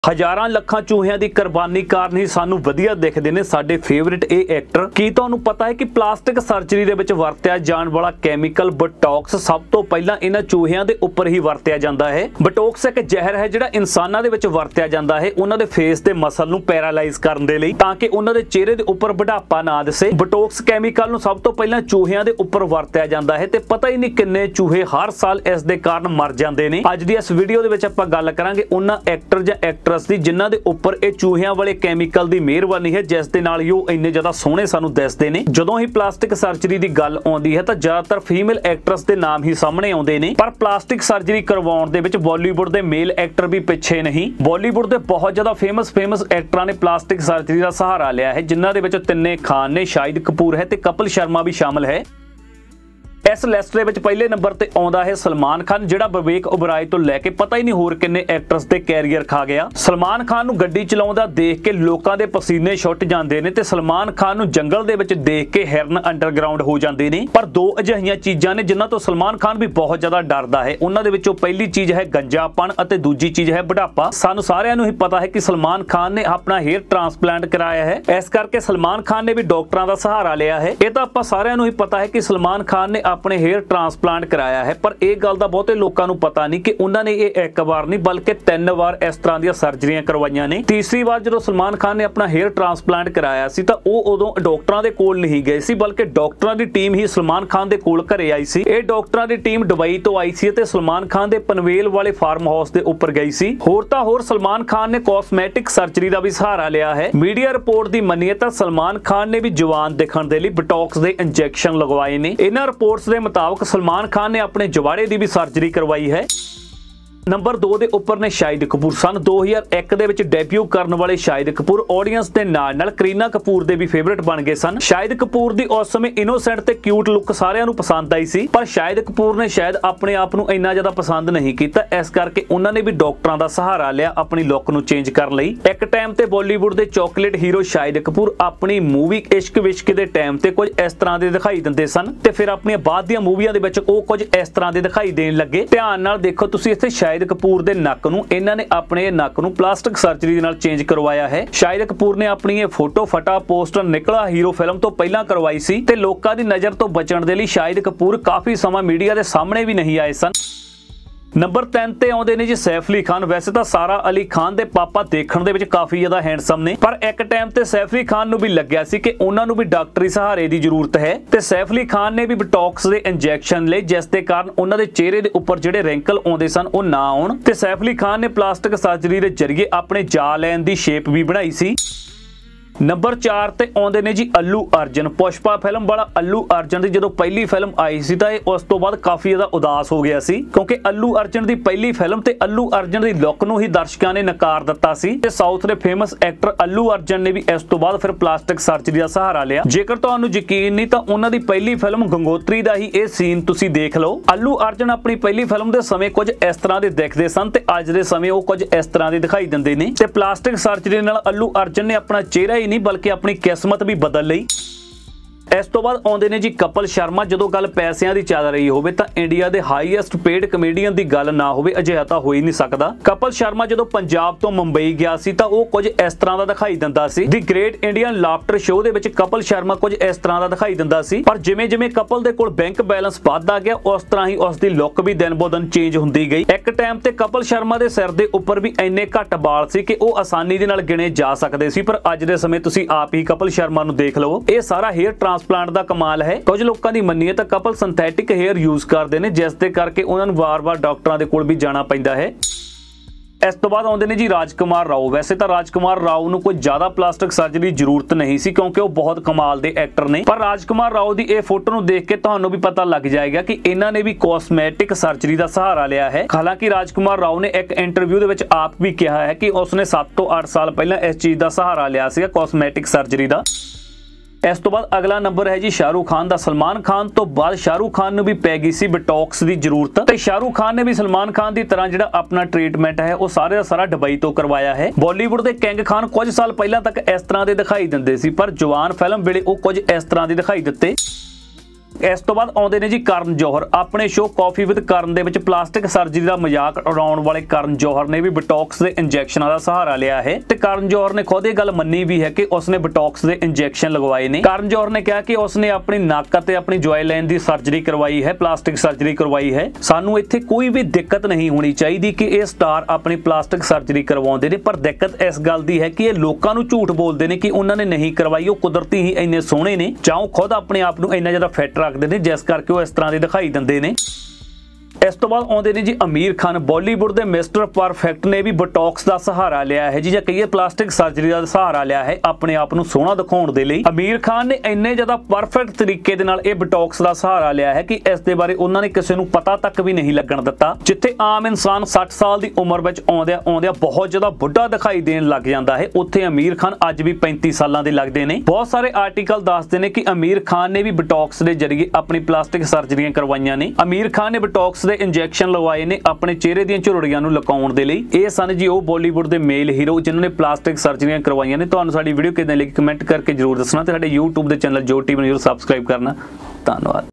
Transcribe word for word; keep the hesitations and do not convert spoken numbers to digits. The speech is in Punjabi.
हजारां ਲੱਖਾਂ चूहियां ਦੀ ਕੁਰਬਾਨੀ ਕਾਰਨ ਹੀ ਸਾਨੂੰ ਵਧੀਆ ਦਿਖਦੇ ਨੇ ਸਾਡੇ ਫੇਵਰਿਟ ਇਹ ਐਕਟਰ। ਕੀ ਤੁਹਾਨੂੰ ਪਤਾ ਹੈ ਕਿ ਪਲਾਸਟਿਕ ਸਰਜਰੀ ਦੇ ਵਿੱਚ ਵਰਤਿਆ ਜਾਣ ਵਾਲਾ ਕੈਮੀਕਲ ਬੋਟੌਕਸ ਸਭ ਤੋਂ ਪਹਿਲਾਂ ਇਹਨਾਂ ਚੂਹਿਆਂ ਦੇ ਉੱਪਰ ਹੀ ਵਰਤਿਆ ਜਾਂਦਾ ਹੈ। ਬੋਟੌਕਸ ਇੱਕ ਜ਼ਹਿਰ ਹੈ ਜਿਹੜਾ ਇਨਸਾਨਾਂ ਦੇ ਵਿੱਚ ਵਰਤਿਆ ਜਾਂਦਾ ਹੈ ਉਹਨਾਂ ਦੇ ਫੇਸ ਦੇ ਮਸਲ ਨੂੰ ਪੈਰਾਲਾਈਜ਼ ਕਰਨ ਦੇ ਲਈ, ਤਾਂ ਕਿ ਉਹਨਾਂ ਦੇ ਚਿਹਰੇ ਦੇ ਉੱਪਰ ਬੁਢਾਪਾ ਨਾ ਦਿਸੇ। ਬੋਟੌਕਸ ਕੈਮੀਕਲ ਨੂੰ ਸਭ ਤੋਂ ਪਹਿਲਾਂ ਚੂਹਿਆਂ ਦੇ ਉੱਪਰ ਵਰਤਿਆ ਜਾਂਦਾ ਹੈ ਤੇ ਪਤਾ ਹੀ ਨਹੀਂ ਕਿੰਨੇ ਚੂਹੇ ਹਰ ਸਾਲ ਇਸ ਦੇ ਕਾਰਨ ਮਰ ਜਾਂਦੇ ਨੇ। ਅੱਜ ਦੀ ਇਸ ਵੀਡੀਓ ਦੇ ਵਿੱਚ ਆਪਾਂ ਗੱਲ ਕਰਾਂਗੇ ਉਹਨਾਂ ਐਕਟਰ ਜਾਂ ਐਕਟਰਸ ਦੀ ਜਿਨ੍ਹਾਂ ਦੇ ਉੱਪਰ ਇਹ ਚੂਹਿਆਂ ਵਾਲੇ ਕੈਮੀਕਲ ਦੀ ਮਿਹਰਬਾਨੀ ਹੈ, ਜਿਸ ਦੇ ਨਾਲ ਹੀ ਉਹ ਇੰਨੇ ਜ਼ਿਆਦਾ ਸੋਹਣੇ ਸਾਨੂੰ ਦਿਸਦੇ ਨੇ। ਜਦੋਂ ਹੀ ਪਲਾਸਟਿਕ ਸਰਜਰੀ ਦੀ ਗੱਲ ਆਉਂਦੀ ਹੈ ਤਾਂ ਜ਼ਿਆਦਾਤਰ ਫੀਮੇਲ ਐਕਟਰਸ ਦੇ ਨਾਮ ਹੀ ਸਾਹਮਣੇ ਆਉਂਦੇ ਨੇ, ਪਰ ਪਲਾਸਟਿਕ ਸਰਜਰੀ ਕਰਵਾਉਣ ਦੇ ਵਿੱਚ ਬਾਲੀਵੁੱਡ ਦੇ ਮੇਲ ਐਕਟਰ ਵੀ ਪਿੱਛੇ ਨਹੀਂ। ਬਾਲੀਵੁੱਡ ਦੇ ਬਹੁਤ ਜ਼ਿਆਦਾ ਫੇਮਸ ਫੇਮਸ ਐਕਟਰਾਂ ਨੇ ਪਲਾਸਟਿਕ ਸਰਜਰੀ ਦਾ ਸਹਾਰਾ ਲਿਆ ਹੈ, ਜਿਨ੍ਹਾਂ ਦੇ ਵਿੱਚ ਤਿੰਨੇ ਖਾਨ ਨੇ, ਸ਼ਾਹਿਦ ਕਪੂਰ ਹੈ ਤੇ ਕਪਿਲ ਸ਼ਰਮਾ ਵੀ ਸ਼ਾਮਲ ਹੈ। ਇਸ ਲਿਸਟ ਦੇ ਵਿੱਚ ਪਹਿਲੇ ਨੰਬਰ ਤੇ ਆਉਂਦਾ ਹੈ ਸਲਮਾਨ ਖਾਨ, ਜਿਹੜਾ ਵਿਵੇਕ ਓਬਰਾਏ ਤੋਂ ਲੈ ਕੇ ਪਤਾ ਹੀ ਨਹੀਂ ਹੋਰ ਕਿੰਨੇ ਐਕਟਰਸ ਦੇ ਕੈਰੀਅਰ ਖਾ ਗਿਆ। ਸਲਮਾਨ ਖਾਨ ਨੂੰ ਗੱਡੀ ਚਲਾਉਂਦਾ ਦੇਖ ਕੇ ਲੋਕਾਂ ਦੇ ਪਸੀਨੇ ਛੁੱਟ ਜਾਂਦੇ ਨੇ ਤੇ ਸਲਮਾਨ ਖਾਨ ਨੂੰ ਜੰਗਲ ਦੇ ਵਿੱਚ ਦੇਖ ਕੇ ਹਿਰਨ ਅੰਡਰਗਰਾਉਂਡ ਹੋ ਜਾਂਦੇ ਨੇ। ਪਰ ਦੋ ਅਜਿਹੀਆਂ ਚੀਜ਼ਾਂ ਨੇ ਜਿਨ੍ਹਾਂ ਤੋਂ ਸਲਮਾਨ ਖਾਨ ਵੀ ਬਹੁਤ ਜ਼ਿਆਦਾ ਡਰਦਾ ਹੈ। ਉਹਨਾਂ ਦੇ ਵਿੱਚੋਂ ਪਹਿਲੀ ਚੀਜ਼ ਹੈ ਗੰਜਾਪਣ ਅਤੇ ਦੂਜੀ ਚੀਜ਼ ਹੈ ਬੁਢਾਪਾ। ਸਾਨੂੰ ਸਾਰਿਆਂ ਨੂੰ ਹੀ ਪਤਾ ਹੈ ਕਿ ਸਲਮਾਨ ਖਾਨ ਨੇ ਆਪਣਾ ਹੇਅਰ ਟ੍ਰਾਂਸਪਲਾਂਟ ਕਰਾਇਆ ਹੈ, ਇਸ ਕਰਕੇ ਸਲਮਾਨ ਖਾਨ ਨੇ ਵੀ ਡਾਕਟਰਾਂ ਦਾ ਸਹਾਰਾ ਲਿਆ ਹੈ। ਇਹ ਤਾਂ ਆਪਾਂ ਸਾਰਿਆਂ ਨੂੰ ਹੀ ਪਤਾ ਹੈ ਕਿ ਸਲਮਾਨ ਖਾਨ ਨੇ ਆਪਣੇ ਹੇਅਰ ਟ੍ਰਾਂਸਪਲਾਂਟ ਕਰਾਇਆ ਹੈ, ਪਰ ਇਹ ਗੱਲ ਦਾ ਬਹੁਤੇ ਲੋਕਾਂ ਨੂੰ ਪਤਾ ਨਹੀਂ ਕਿ ਉਹਨਾਂ ਨੇ ਇਹ ਇੱਕ ਵਾਰ ਨਹੀਂ ਬਲਕਿ ਤਿੰਨ ਵਾਰ ਇਸ ਤਰ੍ਹਾਂ ਦੀਆਂ ਸਰਜਰੀਆਂ ਕਰਵਾਈਆਂ ਨੇ। ਤੀਸਰੀ ਵਾਰ ਜਦੋਂ ਸਲਮਾਨ ਖਾਨ ਨੇ ਆਪਣਾ ਹੇਅਰ ਟ੍ਰਾਂਸਪਲਾਂਟ ਕਰਾਇਆ ਸੀ ਤਾਂ ਉਹ ਉਦੋਂ ਡਾਕਟਰਾਂ ਦੇ ਕੋਲ ਨਹੀਂ ਗਏ ਸੀ, ਬਲਕਿ ਡਾਕਟਰਾਂ ਦੀ ਟੀਮ ਹੀ ਸਲਮਾਨ ਖਾਨ ਦੇ ਕੋਲ ਘਰੇ ਆਈ ਸੀ। ਇਹ ਡਾਕਟਰਾਂ ਦੀ ਟੀਮ ਦੁਬਈ ਤੋਂ ਆਈ ਸੀ ਅਤੇ ਸਲਮਾਨ ਖਾਨ ਦੇ ਪਨਵੇਲ ਵਾਲੇ ਫਾਰਮ ਹਾਊਸ ਦੇ ਉੱਪਰ ਗਈ ਸੀ। ਹੋਰ ਤਾਂ ਹੋਰ ਸਲਮਾਨ ਖਾਨ ਨੇ ਕਾਸਮੈਟਿਕ ਸਰਜਰੀ ਦਾ ਵੀ ਸਹਾਰਾ ਲਿਆ ਹੈ। ਮੀਡੀਆ ਰਿਪੋਰਟ ਦੀ ਮੰਨੀਏ ਤਾਂ ਸਲਮਾਨ ਖਾਨ ਨੇ ਵੀ ਜਵਾਨ ਦਿਖਣ ਦੇ ਲਈ ਬੋਟੌਕਸ ਦੇ ਇੰਜੈਕਸ਼ਨ ਲਗਵਾਏ ਨੇ। ਇਹਨਾਂ ਰਿਪੋਰਟਸ ਦੇ ਮੁਤਾਬਕ ਸਲਮਾਨ ਖਾਨ ਨੇ ਆਪਣੇ ਜਵਾੜੇ ਦੀ ਵੀ ਸਰਜਰੀ ਕਰਵਾਈ ਹੈ। ਨੰਬਰ ਦੋ ਦੇ ਉੱਪਰ ਨੇ ਸ਼ਾਹਿਦ ਕਪੂਰ। ਸਨ ਦੋ ਹਜ਼ਾਰ ਇੱਕ ਦੇ ਵਿੱਚ ਡੈਬਿਊ ਕਰਨ ਵਾਲੇ ਸ਼ਾਹਿਦ ਕਪੂਰ ਆਡੀਅנס ਦੇ ਨਾਲ ਨਾਲ ਕਰੀਨਾ ਕਪੂਰ ਦੇ ਵੀ ਫੇਵਰਿਟ ਬਣ ਗਏ ਸਨ। ਸ਼ਾਹਿਦ ਕਪੂਰ ਦੀ ਉਸ ਸਮੇਂ ਇਨੋਸੈਂਟ ਤੇ ਕਿਊਟ ਲੁੱਕ ਸਾਰਿਆਂ ਨੂੰ ਪਸੰਦ ਆਈ ਸੀ, ਪਰ ਸ਼ਾਹਿਦ ਕਪੂਰ ਨੇ ਸ਼ਾਇਦ ਆਪਣੇ ਆਪ ਨੂੰ ਇੰਨਾ ਜ਼ਿਆਦਾ ਪਸੰਦ ਨਹੀਂ ਕੀਤਾ, ਇਸ ਕਰਕੇ ਉਹਨਾਂ ਨੇ ਵੀ ਡਾਕਟਰਾਂ ਦਾ ਸਹਾਰਾ ਲਿਆ ਆਪਣੀ ਲੁੱਕ ਨੂੰ ਚੇਂਜ ਕਰਨ ਲਈ। ਇੱਕ ਟਾਈਮ ਤੇ ਬਾਲੀਵੁੱਡ ਦੇ ਚਾਕਲੇਟ ਹੀਰੋ ਸ਼ਾਹਿਦ ਕਪੂਰ ਆਪਣੀ ਮੂਵੀ ਇਸ਼ਕ ਵਿਸ਼ਕ ਦੇ ਟਾਈਮ ਤੇ ਕੁਝ ਇਸ ਤਰ੍ਹਾਂ ਦੇ ਦਿਖਾਈ ਦਿੰਦੇ ਸਨ ਤੇ ਫਿਰ ਆਪਣੀਆਂ ਬਾਅਦ ਦੀਆਂ ਮੂਵੀਆਂ ਦੇ ਵਿੱਚ ਉਹ ਕੁਝ ਇਸ ਤਰ੍ਹਾਂ ਦੇ ਦਿਖਾਈ ਦੇਣ ਲੱਗੇ। ਧਿਆਨ ਨਾਲ ਦੇਖੋ ਤੁਸੀਂ ਇੱਥੇ ਸ਼ਾਹਿਦ ਕਪੂਰ ਦੇ ਨੱਕ ਨੂੰ ਇਹਨਾਂ ਨੇ ਆਪਣੇ ਨੱਕ ਨੂੰ ਪਲਾਸਟਿਕ ਸਰਜਰੀ ਦੇ ਨਾਲ ਚੇਂਜ ਕਰਵਾਇਆ ਹੈ। ਸ਼ਾਹਿਦ ਕਪੂਰ ਨੇ ਆਪਣੀ ਇਹ ਫੋਟੋ ਫਟਾ ਪੋਸਟਰ ਨਿਕਲਾ ਹੀਰੋ ਫਿਲਮ ਤੋਂ ਪਹਿਲਾਂ ਕਰਵਾਈ ਸੀ ਤੇ ਲੋਕਾਂ ਦੀ ਨਜ਼ਰ ਤੋਂ ਬਚਣ ਦੇ ਲਈ ਸ਼ਾਹਿਦ ਕਪੂਰ ਕਾਫੀ ਸਮਾਂ ਮੀਡੀਆ ਦੇ ਸਾਹਮਣੇ ਵੀ ਨਹੀਂ ਆਏ ਸਨ। ਨੰਬਰ ਤਿੰਨ ਤੇ ਆਉਂਦੇ ਨੇ ਜੀ ਸੈਫ ਅਲੀ ਖਾਨ। ਵੈਸੇ ਤਾਂ ਸਾਰਾ ਅਲੀ ਖਾਨ ਦੇ ਪਾਪਾ ਦੇਖਣ ਦੇ ਵਿੱਚ ਕਾਫੀ ਜ਼ਿਆਦਾ ਹੈਂਡਸਮ ਨੇ, ਪਰ ਇੱਕ ਟਾਈਮ ਤੇ ਸੈਫ ਅਲੀ ਖਾਨ ਨੂੰ ਵੀ ਲੱਗਿਆ ਸੀ ਕਿ ਉਹਨਾਂ ਨੂੰ ਵੀ ਡਾਕਟਰੀ ਸਹਾਰੇ ਦੀ ਜ਼ਰੂਰਤ ਹੈ ਤੇ ਸੈਫ ਅਲੀ ਖਾਨ ਨੇ ਵੀ ਬੋਟੌਕਸ ਦੇ ਇੰਜੈਕਸ਼ਨ ਲਏ, ਜਿਸ ਦੇ ਕਾਰਨ ਉਹਨਾਂ ਦੇ ਚਿਹਰੇ ਦੇ ਉੱਪਰ ਜਿਹੜੇ ਰਿੰਕਲ ਆਉਂਦੇ ਸਨ ਉਹ ਨਾ ਆਉਣ ਤੇ ਸੈਫ ਅਲੀ ਖਾਨ ਨੇ ਪਲਾਸਟਿਕ ਸਰਜਰੀ ਦੇ ਜ਼ਰੀਏ ਆਪਣੇ ਜਾ ਲੈਣ ਦੀ ਸ਼ੇਪ ਵੀ ਬਣਾਈ ਸੀ। ਨੰਬਰ ਚਾਰ ਤੇ ਆਉਂਦੇ ਨੇ ਜੀ ਅੱਲੂ ਅਰਜਨ। ਪੁਸ਼ਪਾ ਫਿਲਮ ਵਾਲਾ ਅੱਲੂ ਅਰਜਨ ਦੀ ਜਦੋਂ ਪਹਿਲੀ ਫਿਲਮ ਆਈ ਸੀ ਤਾਂ ਇਹ ਉਸ ਤੋਂ ਬਾਅਦ ਕਾਫੀ ਜ਼ਿਆਦਾ ਉਦਾਸ ਹੋ ਗਿਆ ਸੀ, ਕਿਉਂਕਿ ਅੱਲੂ ਅਰਜਨ ਦੀ ਪਹਿਲੀ ਫਿਲਮ ਤੇ ਅੱਲੂ ਅਰਜਨ ਦੀ ਲੁੱਕ ਨੂੰ ਹੀ ਦਰਸ਼ਕਾਂ ਨੇ ਨਕਾਰ ਦਿੱਤਾ ਸੀ ਤੇ ਸਾਊਥ ਦੇ ਫੇਮਸ ਐਕਟਰ ਅੱਲੂ ਅਰਜਨ ਨੇ ਵੀ ਇਸ ਤੋਂ ਬਾਅਦ ਫਿਰ ਪਲਾਸਟਿਕ ਸਰਜਰੀ ਦਾ ਸਹਾਰਾ ਲਿਆ। ਜੇਕਰ ਤੁਹਾਨੂੰ ਯਕੀਨ ਨਹੀਂ ਤਾਂ ਉਹਨਾਂ ਦੀ ਪਹਿਲੀ ਫਿਲਮ ਗੰਗੋਤਰੀ ਦਾ ਹੀ ਇਹ ਸੀਨ ਤੁਸੀਂ ਦੇਖ ਲਓ। ਅੱਲੂ ਅਰਜਨ ਆਪਣੀ ਪਹਿਲੀ ਫਿਲਮ ਦੇ ਸਮੇਂ ਕੁਝ ਇਸ ਤਰ੍ਹਾਂ ਦੇ ਦਿਖਦੇ ਸਨ ਤੇ ਅੱਜ ਦੇ ਸਮੇਂ ਉਹ ਕੁਝ ਇਸ ਤਰ੍ਹਾਂ ਦੇ ਦਿਖਾਈ ਦਿੰਦੇ ਨੇ ਤੇ ਪਲਾਸਟਿਕ ਸਰਜਰੀ ਨਾਲ ਅੱਲੂ ਅਰਜਨ ਨੇ ਆਪਣਾ ਚਿਹਰਾ ਹੀ ਨਹੀਂ ਬਲਕਿ ਆਪਣੀ ਕਿਸਮਤ ਵੀ ਬਦਲ ਲਈ। ਇਸ ਤੋਂ ਬਾਅਦ ਆਉਂਦੇ ਨੇ ਜੀ ਕਪਿਲ ਸ਼ਰਮਾ। ਜਦੋਂ ਗੱਲ ਪੈਸਿਆਂ ਦੀ ਚੱਲ ਰਹੀ ਹੋਵੇ ਤਾਂ ਇੰਡੀਆ ਦੇ ਹਾਈਐਸਟ ਪੇਡ ਕਮੇਡੀਅਨ ਦੀ ਗੱਲ ਨਾ ਹੋਵੇ ਅਜਿਹਾ ਤਾਂ ਹੋ ਹੀ ਨਹੀਂ ਸਕਦਾ। ਕਪਿਲ ਸ਼ਰਮਾ ਜਦੋਂ ਪੰਜਾਬ ਤੋਂ ਮੁੰਬਈ ਗਿਆ ਸੀ ਤਾਂ ਉਹ ਕੁਝ ਇਸ ਤਰ੍ਹਾਂ ਦਾ ਦਿਖਾਈ ਦਿੰਦਾ ਸੀ। The great Indian laughter show ਦੇ ਵਿੱਚ ਕਪਿਲ ਸ਼ਰਮਾ ਕੁਝ ਇਸ ਤਰ੍ਹਾਂ ਦਾ ਦਿਖਾਈ ਦਿੰਦਾ ਸੀ, ਪਰ ਜਿਵੇਂ ਜਿਵੇਂ ਕਪਿਲ ਦੇ ਕੋਲ ਬੈਂਕ ਬੈਲੈਂਸ ਵੱਧਦਾ ਗਿਆ ਉਸ ਤਰ੍ਹਾਂ ਹੀ ਉਸ ਦੀ ਲੁੱਕ ਵੀ ਦਿਨ ਬੋ ਦਿਨ ਚੇਂਜ ਹੁੰਦੀ ਗਈ। ਇੱਕ ਟਾਈਮ ਤੇ ਕਪਿਲ ਸ਼ਰਮਾ ਦੇ ਸਿਰ ਦੇ ਉੱਪਰ ਵੀ ਇੰਨੇ ਘੱਟ ਵਾਲ ਸੀ ਕਿ ਉਹ ਆਸਾਨੀ ਦੇ ਨਾਲ ਗਿਣੇ ਜਾ ਸਕਦੇ ਸੀ, ਪਰ ਅੱਜ ਦੇ ਸਮੇਂ ਤੁਸੀਂ ਆਪ ਹੀ ਕਪਿਲ ਸ਼ਰਮਾ ਨੂੰ ਦੇਖ ਲਵੋ। ਇਹ ਸਾਰਾ ਹੇਅਰ ਟ੍ਰਾਂਸਪਲਾਂਟ ਦਾ ਕਮਾਲ ਹੈ। ਕੁਝ ਲੋਕਾਂ ਦੀ ਮੰਨੀਏ ਤਾਂ ਕਪਲ ਸਿੰਥੈਟਿਕ ਹੇਅਰ ਯੂਜ਼ ਕਰਦੇ ਨੇ, ਜਿਸ ਦੇ ਕਰਕੇ ਉਹਨਾਂ ਨੂੰ ਵਾਰ-ਵਾਰ ਡਾਕਟਰਾਂ ਦੇ ਕੋਲ ਵੀ ਜਾਣਾ ਪੈਂਦਾ ਹੈ। ਇਸ ਤੋਂ ਬਾਅਦ ਆਉਂਦੇ ਨੇ ਜੀ ਰਾਜਕੁਮਾਰ ਰਾਓ। ਵੈਸੇ ਤਾਂ ਰਾਜਕੁਮਾਰ ਰਾਓ ਨੂੰ ਕੋਈ ਜ਼ਿਆਦਾ ਪਲਾਸਟਿਕ ਸਰਜਰੀ ਦੀ ਜ਼ਰੂਰਤ ਨਹੀਂ ਸੀ, ਕਿਉਂਕਿ ਉਹ ਬਹੁਤ ਕਮਾਲ ਦੇ ਐਕਟਰ ਨੇ, ਪਰ ਰਾਜਕੁਮਾਰ ਰਾਓ ਦੀ ਇਹ ਫੋਟੋ ਨੂੰ ਦੇਖ ਕੇ ਤੁਹਾਨੂੰ ਵੀ ਪਤਾ ਲੱਗ ਜਾਏਗਾ ਕਿ ਇਹਨਾਂ ਨੇ ਵੀ ਕਾਸਮੈਟਿਕ ਸਰਜਰੀ ਦਾ ਸਹਾਰਾ ਲਿਆ ਹੈ। ਹਾਲਾਂਕਿ ਰਾਜਕੁਮਾਰ ਰਾਓ ਨੇ ਇੱਕ ਇੰਟਰਵਿਊ ਦੇ ਵਿੱਚ ਆਪ ਵੀ ਕਿਹਾ ਹੈ ਕਿ ਉਸਨੇ ਸੱਤ ਤੋਂ ਅੱਠ ਸਾਲ ਪਹਿਲਾਂ ਇਸ ਚੀਜ਼ ਦਾ ਸਹਾਰਾ ਲਿਆ ਸੀਗਾ, ਕਾਸਮੈਟਿਕ ਸਰਜਰੀ ਦਾ। ਇਸ ਤੋਂ ਬਾਅਦ ਅਗਲਾ ਨੰਬਰ ਹੈ ਜੀ ਸ਼ਾਹਰੁਖ ਖਾਨ ਦਾ। ਸਲਮਾਨ ਖਾਨ ਤੋਂ ਬਾਅਦ ਸ਼ਾਹਰੁਖ ਖਾਨ ਨੂੰ ਵੀ ਪੈ ਗਈ ਸੀ ਬੋਟੌਕਸ ਦੀ ਜ਼ਰੂਰਤ ਤੇ ਸ਼ਾਹਰੁਖ ਖਾਨ ਨੇ ਵੀ ਸਲਮਾਨ ਖਾਨ ਦੀ ਤਰ੍ਹਾਂ ਜਿਹੜਾ ਆਪਣਾ ਟ੍ਰੀਟਮੈਂਟ ਹੈ ਉਹ ਸਾਰੇ ਦਾ ਸਾਰਾ ਦੁਬਈ ਤੋਂ ਕਰਵਾਇਆ ਹੈ। ਬਾਲੀਵੁੱਡ ਦੇ ਕਿੰਗ ਖਾਨ ਕੁਝ ਸਾਲ ਪਹਿਲਾਂ ਤੱਕ ਇਸ ਤਰ੍ਹਾਂ ਦੇ ਦਿਖਾਈ ਦਿੰਦੇ ਸੀ, ਪਰ ਜਵਾਨ ਫਿਲਮ ਵੇਲੇ ਉਹ ਕੁਝ ਇਸ ਤਰ੍ਹਾਂ ਦੇ ਦਿਖਾਈ ਦਿੱਤੇ। ਇਸ ਤੋਂ ਬਾਅਦ ਆਉਂਦੇ ਨੇ ਜੀ ਕਰਨ ਜੌਹਰ। ਆਪਣੇ ਸ਼ੋਅ ਕਾਫੀ ਵਿਦ ਕਰਨ ਦੇ ਵਿੱਚ ਪਲਾਸਟਿਕ ਸਰਜਰੀ ਦਾ ਮਜ਼ਾਕ ਉਡਾਉਣ ਵਾਲੇ ਕਰਨ ਜੌਹਰ ਨੇ ਵੀ ਬੋਟੌਕਸ ਦੇ ਇੰਜੈਕਸ਼ਨਾਂ ਦਾ ਸਹਾਰਾ ਲਿਆ ਹੈ ਤੇ ਕਰਨ ਜੌਹਰ ਨੇ ਖੁਦ ਇਹ ਗੱਲ ਮੰਨੀ ਵੀ ਹੈ ਕਿ ਉਸਨੇ ਬੋਟੌਕਸ ਦੇ ਇੰਜੈਕਸ਼ਨ ਲਗਵਾਏ ਨੇ। ਕਰਨ ਜੌਹਰ ਨੇ ਕਿਹਾ ਕਿ ਉਸਨੇ ਆਪਣੀ ਨੱਕ ਅਤੇ ਆਪਣੀ ਜੁਆਇ ਲਾਈਨ ਦੀ ਸਰਜਰੀ ਕਰਵਾਈ ਹੈ, ਪਲਾਸਟਿਕ ਸਰਜਰੀ ਕਰਵਾਈ ਹੈ। ਸਾਨੂੰ ਇੱਥੇ ਕੋਈ ਵੀ ਦਿੱਕਤ ਨਹੀਂ ਹੋਣੀ ਚਾਹੀਦੀ ਕਿ ਇਹ ਸਟਾਰ ਆਪਣੀ ਪਲਾਸਟਿਕ ਸਰਜਰੀ ਕਰਵਾਉਂਦੇ ਨੇ, ਪਰ ਦਿੱਕਤ ਇਸ ਗੱਲ ਦੀ ਹੈ ਕਿ ਇਹ ਲੋਕਾਂ ਨੂੰ ਝੂਠ ਬੋਲਦੇ ਨੇ ਕਿ ਉਹਨਾਂ ਨੇ ਨਹੀਂ ਕਰਵਾਈ, ਉਹ ਕੁਦਰਤੀ ਹੀ ਇੰਨੇ ਸੋਹਣੇ ਨੇ ਜਾਂ ਉਹ ਖੁਦ ਆਪਣੇ ਆਪ ਨੂੰ ਇੰਨਾ ਜ਼ਿਆਦਾ ਫਿੱਟ ਰੱਖਦੇ ਨੇ ਜਿਸ ਕਰਕੇ ਉਹ ਇਸ ਤਰ੍ਹਾਂ ਦੇ ਦਿਖਾਈ ਦਿੰਦੇ ਨੇ। ਇਸ ਤੋਂ ਬਾਅਦ ਆਉਂਦੇ ਨੇ ਜੀ ਅਮੀਰ ਖਾਨ। ਬਾਲੀਵੁੱਡ ਦੇ ਮਿਸਟਰ ਪਰਫੈਕਟ ਨੇ ਵੀ ਬੋਟੌਕਸ ਦਾ ਸਹਾਰਾ ਲਿਆ ਹੈ ਜੀ, ਜਾਂ ਕਹੀਏ ਪਲਾਸਟਿਕ ਸਰਜਰੀ ਦਾ ਸਹਾਰਾ ਲਿਆ ਹੈ ਆਪਣੇ ਆਪ ਨੂੰ ਸੋਹਣਾ ਦਿਖਾਉਣ ਦੇ ਲਈ। ਅਮੀਰ ਖਾਨ ਨੇ ਇੰਨੇ ਜ਼ਿਆਦਾ ਪਰਫੈਕਟ ਤਰੀਕੇ ਦੇ ਨਾਲ ਇਹ ਬੋਟੌਕਸ ਦਾ ਸਹਾਰਾ ਲਿਆ ਹੈ ਕਿ ਇਸ ਦੇ ਬਾਰੇ ਉਹਨਾਂ ਨੇ ਕਿਸੇ ਨੂੰ ਪਤਾ ਤੱਕ ਵੀ ਨਹੀਂ ਲੱਗਣ ਦਿੱਤਾ। ਜਿੱਥੇ ਆਮ ਇਨਸਾਨ ਸੱਠ ਸਾਲ ਦੀ ਉਮਰ ਵਿੱਚ ਆਉਂਦਿਆਂ ਆਉਂਦਿਆਂ ਬਹੁਤ ਜ਼ਿਆਦਾ ਬੁੱਢਾ ਦਿਖਾਈ ਦੇਣ ਲੱਗ ਜਾਂਦਾ ਹੈ, ਉੱਥੇ ਅਮੀਰ ਖਾਨ ਅੱਜ ਵੀ ਪੈਂਤੀ ਸਾਲਾਂ ਦੇ ਲੱਗਦੇ ਨੇ। ਬਹੁਤ ਸਾਰੇ ਆਰਟੀਕਲ ਦੱਸਦੇ ਨੇ ਕਿ ਅਮੀਰ ਖਾਨ ਨੇ ਵੀ ਬੋਟੌਕਸ ਦੇ ਜ਼ਰੀਏ ਆਪਣੀ ਪਲਾਸਟਿਕ ਸਰਜਰੀਆਂ ਕਰਵਾਈਆਂ ਨੇ। ਅਮੀਰ ਖਾਨ ਨੇ ਬੋਟੌਕਸ ਦੇ ਇੰਜੈਕਸ਼ਨ ਲਗਵਾਏ ਨੇ ਆਪਣੇ ਚਿਹਰੇ ਦੀਆਂ ਝੁਰੜੀਆਂ ਨੂੰ ਲੁਕਾਉਣ ਦੇ ਲਈ। ਇਹ ਸਨ ਜੀ ਉਹ ਬਾਲੀਵੁੱਡ ਦੇ ਮੇਲ ਹੀਰੋ ਜਿਨ੍ਹਾਂ ਨੇ ਪਲਾਸਟਿਕ ਸਰਜਰੀਆਂ ਕਰਵਾਈਆਂ ਨੇ। ਤੁਹਾਨੂੰ ਸਾਡੀ ਵੀਡੀਓ ਕਿਦਾਂ ਲੱਗੀ ਕਮੈਂਟ ਕਰਕੇ ਜਰੂਰ ਦੱਸਣਾ ਤੇ ਸਾਡੇ YouTube ਦੇ ਚੈਨਲ ਜੋ ਟੀਵੀ ਨੂੰ ਜਰੂਰ ਸਬਸਕ੍ਰਾਈਬ ਕਰਨਾ। ਧੰਨਵਾਦ।